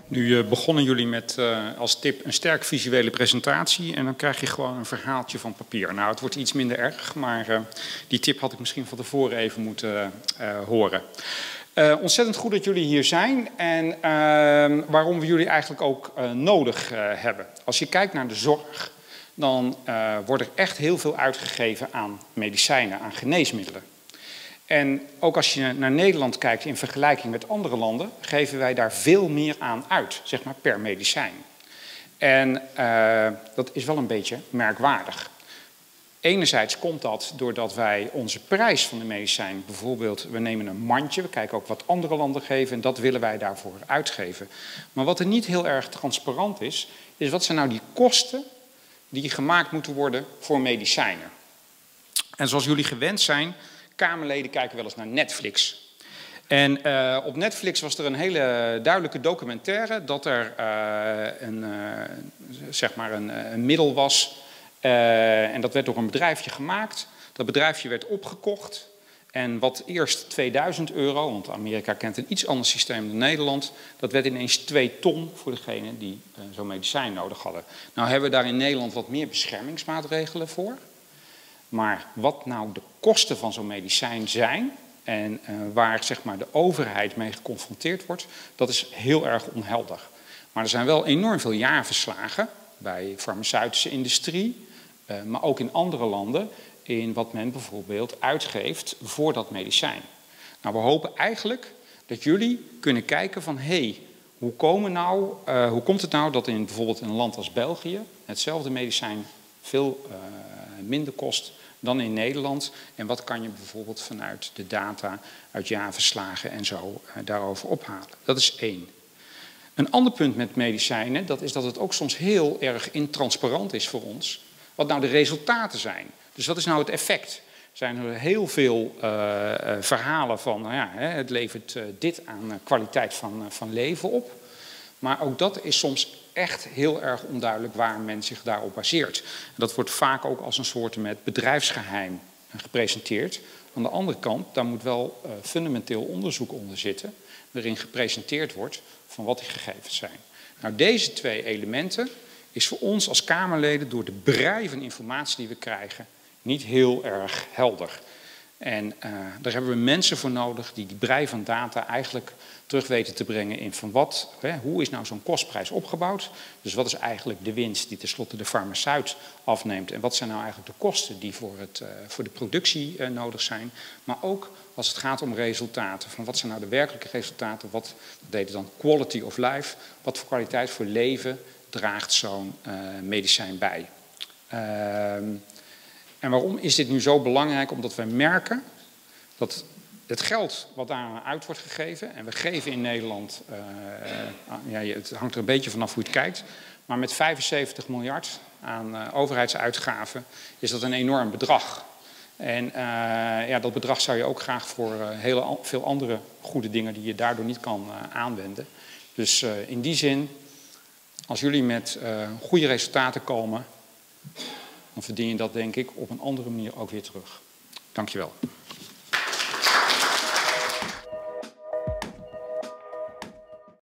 Nu begonnen jullie met als tip een sterk visuele presentatie en dan krijg je gewoon een verhaaltje van papier. Nou, het wordt iets minder erg, maar die tip had ik misschien van tevoren even moeten horen. Ontzettend goed dat jullie hier zijn en waarom we jullie eigenlijk ook nodig hebben. Als je kijkt naar de zorg, dan wordt er echt heel veel uitgegeven aan medicijnen, aan geneesmiddelen. En ook als je naar Nederland kijkt in vergelijking met andere landen, geven wij daar veel meer aan uit, zeg maar per medicijn. En dat is wel een beetje merkwaardig. Enerzijds komt dat doordat wij onze prijs van de medicijn, bijvoorbeeld we nemen een mandje, we kijken ook wat andere landen geven en dat willen wij daarvoor uitgeven. Maar wat er niet heel erg transparant is, is wat zijn nou die kosten die gemaakt moeten worden voor medicijnen. En zoals jullie gewend zijn, Kamerleden kijken wel eens naar Netflix. En op Netflix was er een hele duidelijke documentaire dat er een middel was. En dat werd door een bedrijfje gemaakt. Dat bedrijfje werd opgekocht. En wat eerst €2000, want Amerika kent een iets ander systeem dan Nederland, dat werd ineens 2 ton voor degene die zo'n medicijn nodig hadden. Nou hebben we daar in Nederland wat meer beschermingsmaatregelen voor. Maar wat nou de kosten van zo'n medicijn zijn en waar zeg maar, de overheid mee geconfronteerd wordt, dat is heel erg onhelder. Maar er zijn wel enorm veel jaarverslagen bij de farmaceutische industrie, maar ook in andere landen, in wat men bijvoorbeeld uitgeeft voor dat medicijn. Nou, we hopen eigenlijk dat jullie kunnen kijken van hoe komt het nou dat in bijvoorbeeld een land als België hetzelfde medicijn veel minder kost dan in Nederland. En wat kan je bijvoorbeeld vanuit de data uit jaarverslagen en zo daarover ophalen. Dat is 1. Een ander punt met medicijnen, dat is dat het ook soms heel erg intransparant is voor ons. Wat nou de resultaten zijn. Dus wat is nou het effect? Er zijn er heel veel verhalen van, nou ja, het levert dit aan kwaliteit van leven op. Maar ook dat is soms echt heel erg onduidelijk waar men zich daarop baseert. En dat wordt vaak ook als een soort met bedrijfsgeheim gepresenteerd. Aan de andere kant, daar moet wel fundamenteel onderzoek onder zitten, waarin gepresenteerd wordt van wat die gegevens zijn. Nou, deze 2 elementen is voor ons als Kamerleden door de brei van informatie die we krijgen niet heel erg helder. En daar hebben we mensen voor nodig die brei van data eigenlijk terug weten te brengen in van hoe is nou zo'n kostprijs opgebouwd? Dus wat is eigenlijk de winst die tenslotte de farmaceut afneemt? En wat zijn nou eigenlijk de kosten die voor de productie nodig zijn? Maar ook als het gaat om resultaten. Van wat zijn nou de werkelijke resultaten? Dat heet dan quality of life. Wat voor kwaliteit voor leven draagt zo'n medicijn bij? En waarom is dit nu zo belangrijk? Omdat wij merken dat het geld wat daar uit wordt gegeven, en we geven in Nederland, het hangt er een beetje vanaf hoe je het kijkt, maar met 75 miljard aan overheidsuitgaven is dat een enorm bedrag. En dat bedrag zou je ook graag voor heel veel andere goede dingen die je daardoor niet kan aanwenden. Dus in die zin, als jullie met goede resultaten komen, dan verdien je dat denk ik op een andere manier ook weer terug. Dankjewel.